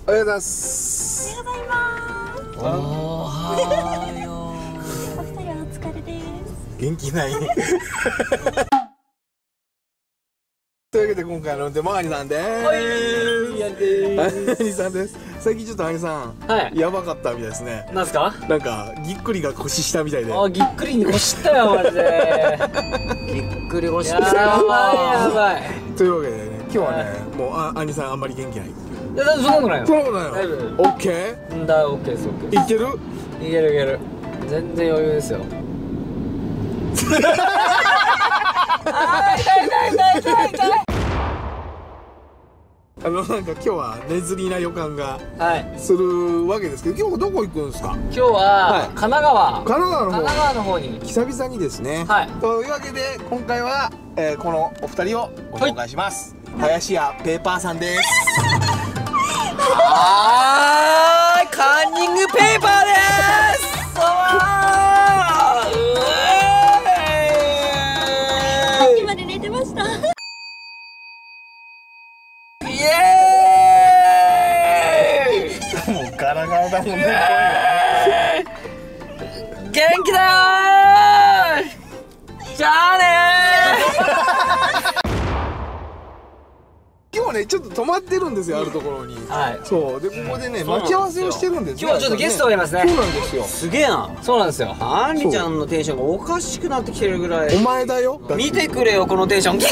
おはようございます。 おはようございます。 おはよう。 お二人はお疲れです。 元気ないというわけで今回の運転も兄さんです。 はい、やで兄さんです。最近ちょっと兄さん、 はい、 やばかったみたいですね。 なんすか？ なんかぎっくりが腰したみたいで。 あ、ぎっくりに腰したよマジで。ぎっくり腰した。やばいやばい。 というわけでね、今日はね、もう兄さんあんまり元気ない。 いや、そんなことないよ。 そんなことないよ。オッケー？ だ、オッケーです、オッケーです。 いける？ いけるいける。全然余裕ですよ。あー、痛い痛い痛い痛い痛い。 なんか今日は寝ずりな予感がはいするわけですけど、今日どこ行くんですか？ 今日は神奈川。 神奈川の方。 神奈川の方に久々にですね。 はい。 というわけで今回は、このお二人をご紹介します。林家ペーパーさんです。 はーい、カンニングペーパーです。 今で寝てました。 イエーイ。 もうガラガラだもんね。 元気だー。じゃあねー。 今日ねちょっと泊まってるんですよ、あるところに。 はい。 そうで、ここでね待ち合わせをしてるんです。 今日はちょっとゲストがいますね。 そうなんですよ。 すげえな。そうなんですよ。あんりちゃんのテンションがおかしくなってきてるぐらい。 お前だよ。 見てくれよこのテンション。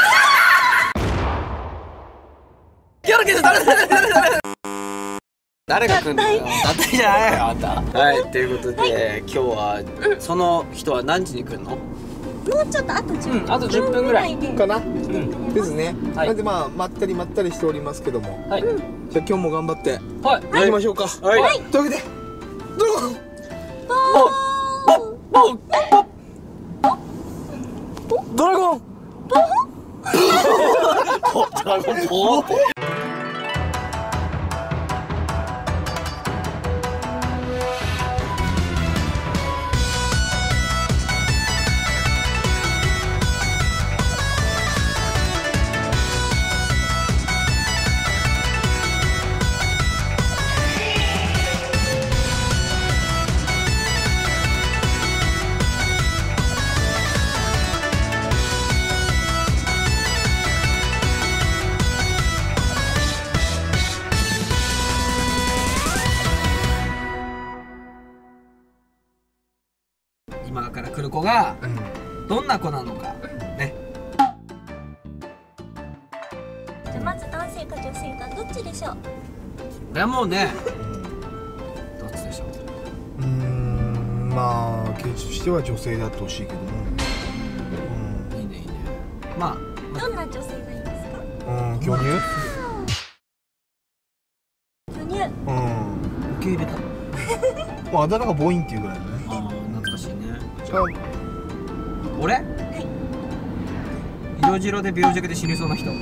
誰が来んのよ。当たりじゃないよあんた。はい、ということで今日はその人は何時に来るの？ もうちょっとあと10分。 あと10分ぐらいかな。ですね。なんでまあまったりまったりしておりますけども。 はい。 じゃあ今日も頑張ってはい行きましょうか。 はい。 というわけでドラゴン。ドラゴン。 ドラゴンポーって。今から来る子がどんな子なのかね。 じゃあまず男性か女性かどっちでしょう？ これはもうね、どっちでしょう。 まあ決しては女性であってほしいけども。 いいねいいね。まあどんな女性がいいですか？ 巨乳。 巨乳。 受け入れた。 もうあだ名がボインっていうぐらいだね。 ああ、懐かしいね。じゃあ俺？色白で病弱で死にそうな人。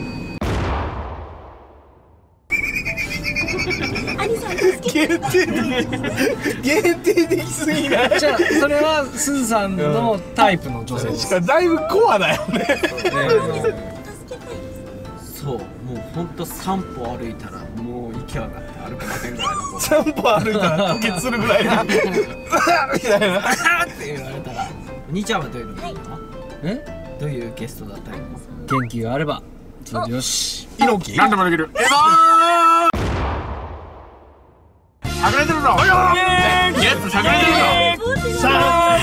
アリさん助けて。 限定できすぎない？ じゃあそれはすずさんのタイプの女性ですか？ だいぶコアだよね。 助けたいです。 そう、もうほんと3歩歩いたらもう息上がって歩けませんぐらいの子。 3歩歩いたら吐血するぐらいのみたいな。 って言われたら。兄ちゃんはどういうのがいいの？ え？ どういうゲストだったりの？ 元気があればよし。 猪木。 何でもできる。隠れてるぞ。ゲット隠れてるぞ。さ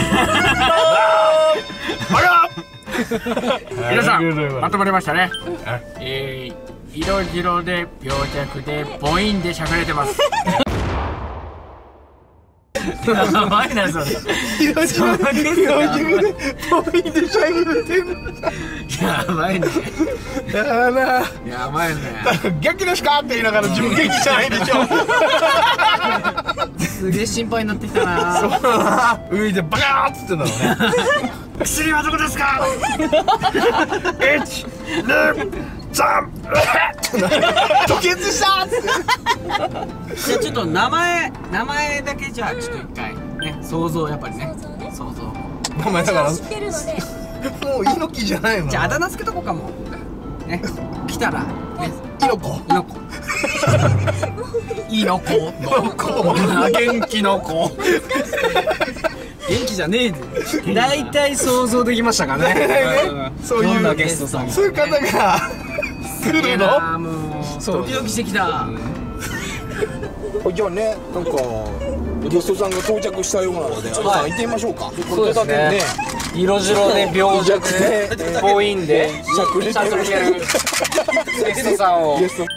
あ。皆さんまとまりましたね。色白で病弱で母音でしゃくれてます。 やばいなそれ。 色白で病弱で母音でしゃくれてる。 やばいね。 だからな。 やばいね。 元気ですかって言いながら自分元気じゃないでしょ。 すげえ心配になってきたな。 そうだな。海でバカーっつってんだろうね。 薬はどこですか。1、2、3。 吐血したっつって。 じゃあちょっと名前だけじゃあちょっと一回ね、想像やっぱりね。 想像ね。 想像。 お前だから知ってるので。 もう猪木じゃないの。 じゃああだ名つけとこうかも。ね、来たらね、 猪子。 猪子。 気の子元気の子元気じゃねえで大体想像できましたかね。 そういうどんなゲストさんそういう方が来るの。 もうドキドキしてきた。 じゃあね、なんかゲストさんが到着したようなので、行ってみましょうか。 そうですね。色白で病弱で母音でしゃくれてるゲストさんを。 ゲスト。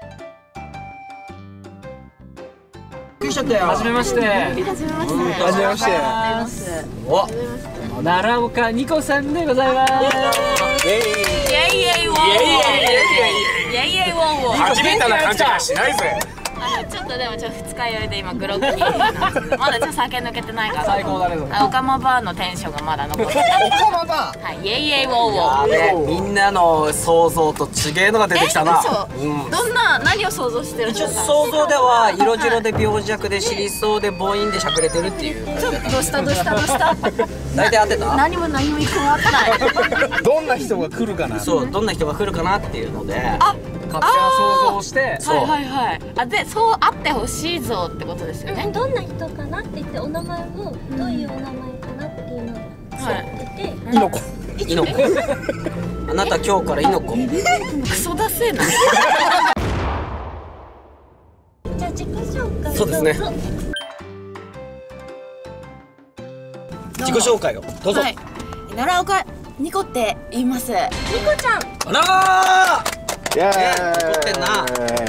はじめまして。 はじめまして。 はじめまして。 お、奈良岡ニコさんでございます。 イエイイエイウォンウォン。イエイイエイウォンウォン。 初めてな感じはしないぜ。 ちょっとでも二日酔いで今グロッキーなんですけど、まだちょっと酒抜けてないから。 最高だね。 オカマバーのテンションがまだ残ってる。 オカマバー。 はい、イエイイエイウォンウォン。 やべえ、みんなの想像と違えのが出てきたな。 どんな何を想像してるんで一応すか。 想像では色白で病弱で尻そうで母音でしゃくれてるっていうちょっとどうしたどうしたどうした。 大体合ってた。 何も一個も合ってない。 どんな人が来るかな。 そう、どんな人が来るかなっていうので、 勝手な想像をしてそうはいはいはい。あ、でそうあってほしいぞってことですよね。 どんな人かなって言ってお名前をどういうお名前かなっていうのをはい。 言ってイノコ。 イノコ。あなた今日からイノコ。 クソだせえな。 じゃあ自己紹介そうですねどうぞ。 自己紹介をどうぞ。 はい。奈良岡ニコって言います。 ニコちゃん。 あらー。 イエ怒ってんな。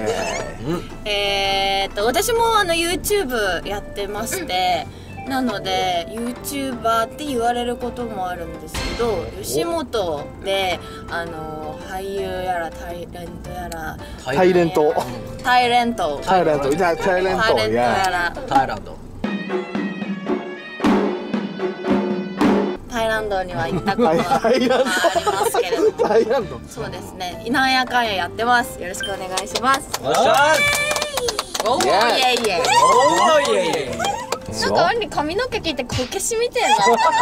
私もYouTube やってまして、なので YouTuber って言われることもあるんですけど、吉本で俳優やらタイレントやらタイレント。 タイレントタイレント。じゃあタイレント。 やらタイランド。 タイランドには行ったことはありますけれども、 タイランド。 そうですね、なんやかんややってます。よろしくお願いします。 おっしゃおーイエイイエイ。 おーいえいえ。 なんか髪の毛切ってこけしみてえな。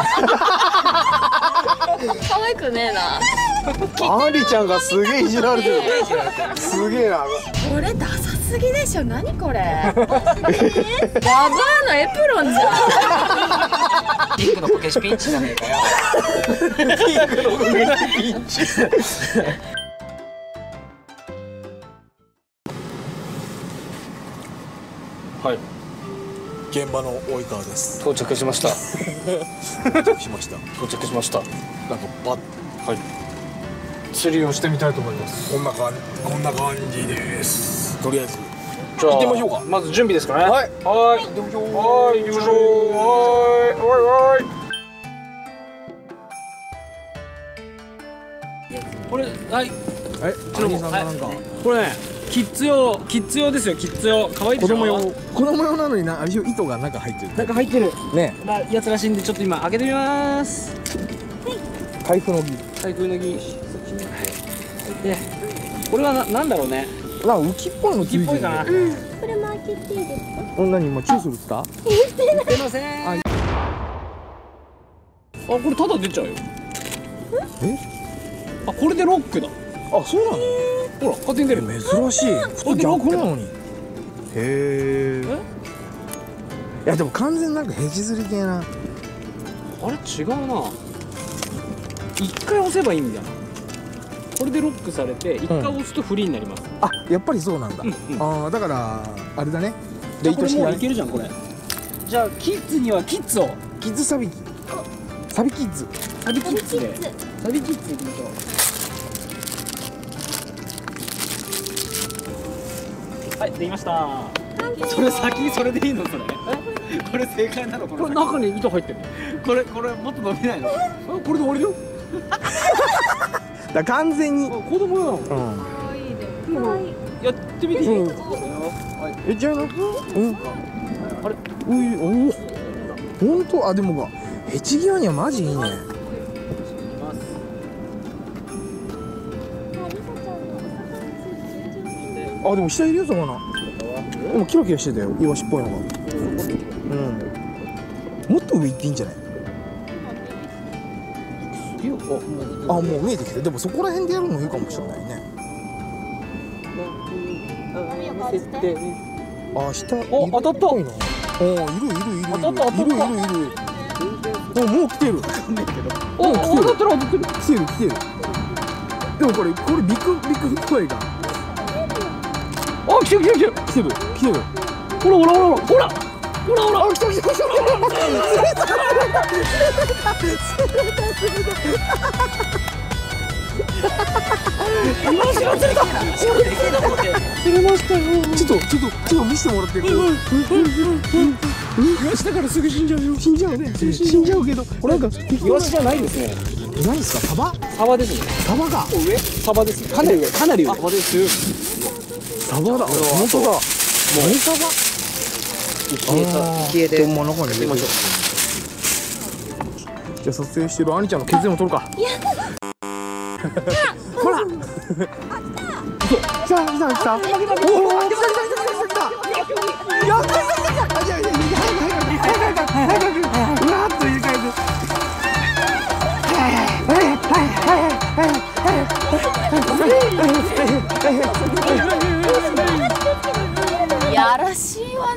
可愛くねえな。 アリちゃんがすげえいじられてる。すげえな。 これダサすぎでしょ。何これ。ババアのエプロンじゃん。 ピンクのこけしピンチじゃねえかよ。 ピンチ。 はい。 現場の及川です。 到着しました。 到着しました。 到着しました。 なんかバッ。 はい。釣りをしてみたいと思います。 こんな感じです。とりあえずじゃあ行ってみましょうか。 まず準備ですかね。 はいはい。 行ってみましょう。 はい、行きましょう。はい。これ、はい。 兄さんがなんかこれね、キッズ用ですよ、キッズ用。可愛いでしょ。 子供用なのにな、あれ糸が中入ってる。 なんか入ってる。 ね。 やつらしいんで、ちょっと今開けてみます。 台風の儀。 台風の儀。で、これはなんだろうね。 なんか浮きっぽいのついてる。 浮きっぽいかな。 これも開けていいですか。 何今チューするった？ 出ません。あ、これただ出ちゃうよ。 え？ あ、これでロックだ。 あ、そうなの？ ほら、勝手に出る。 珍しい。普通逆なのに。へえ。いやでも完全になんかヘジ釣り系な。 あれ違うな。一回押せばいいんだ。これでロックされて一回押すとフリーになります。 あ、やっぱりそうなんだ。ああ、だからあれだね。レイト式もういけるじゃんこれ。じゃあキッズにはキッズを。 キッズサビキ。サビキッズ。 サビキッズで。サビキッズいきましょう。はい、できました。それ先にそれでいいのそれ。これ正解なのこれ。これ中に糸入ってる。これもっと伸びないの？これで終わりだよ。 だ完全に。 子供よ。やってみていい？ え、じゃあなんか、あれ、おお、本当、あ、でもヘチ際にはマジいいね。あ、でも下いるよ、そこな。でもキラキラしてたよ、イワシっぽいのが。もっと上行っていいんじゃない？あ、もう見えてきて、でもそこら辺でやるのいいかもしれないね。 あ、下お当たったいな。お、いるいるいるいる。 当たった当たったいるいるいる。お、もう来てる。 お当たったら当たってる。 来てる来てる。でもこれビッグフットアイがあ、来てる来てる来てる来てる来てる。 ほらほらほらほらほらほらほらあ、来た来た来た。釣れましたよ。ちょっと見せてもらってる。イワシだからすぐ死んじゃうよ。死んじゃうね。死んじゃうけど、なんかイワシじゃないですね。 何ですか？サバ？ サバですね。 サバが。 上サバです。かなり上かなり上。サバです。 サバだ。本当だ。何サバ？ 消えて。 真ん中に入れましょう。じゃあ撮影してる兄ちゃんの血も取るか。ほら。来た。おお、来た。やった。うわっと入れ替えて。 やらしいわね。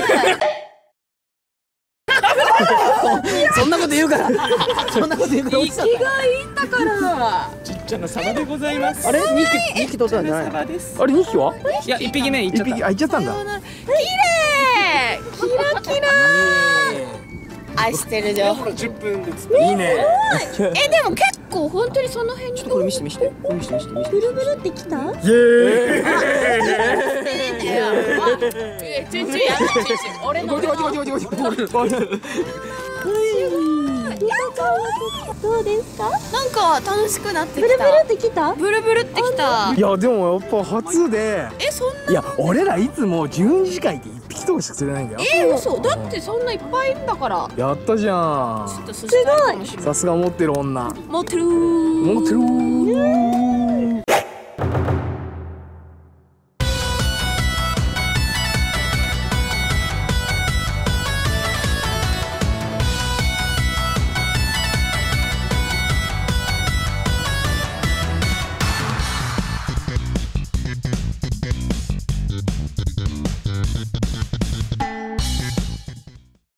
そんなこと言うからそんなこと言うから生きがいいんだからちっちゃなサバでございます。 あれ2匹取ったんじゃない？ サバです。 あれ2匹は？ いや1匹目いっちゃ 1 った。 匹、あ、いっちゃったんだ。 綺麗キラキラ愛してるじゃん。 10分で釣いいね。 でも結構本当にその辺にこれ見せて見せてこれ見せて見せて見せてブルブルってきた？ イエーイ。 チュンチュンやめて俺のこっちどうですか？ なんか楽しくなってきた。 ブルブルってきた？ ブルブルってきた。 いやでもやっぱ初で、 そんないや俺らいつも12時間いて1匹とかしか釣れないんだよ。 嘘だってそんないっぱいいるんだから。 やったじゃん。 ちょっとそしたらかもしれない。 さすが持ってる女。 持ってる持ってるー。